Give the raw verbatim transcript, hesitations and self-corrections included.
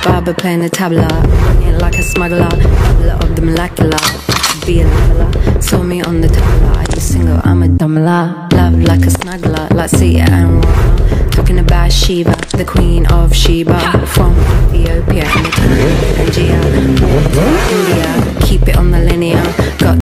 barber playing the tabla, running like a smuggler, tabla of the molecular. I could be a leveler, saw me on the tabla. I was single, I'm a dumbler. Love like a snuggler, like Sita and Rama. Talking about Shiva, the queen of Sheba. From Ethiopia and the Tanzania, India. Keep it on the linear.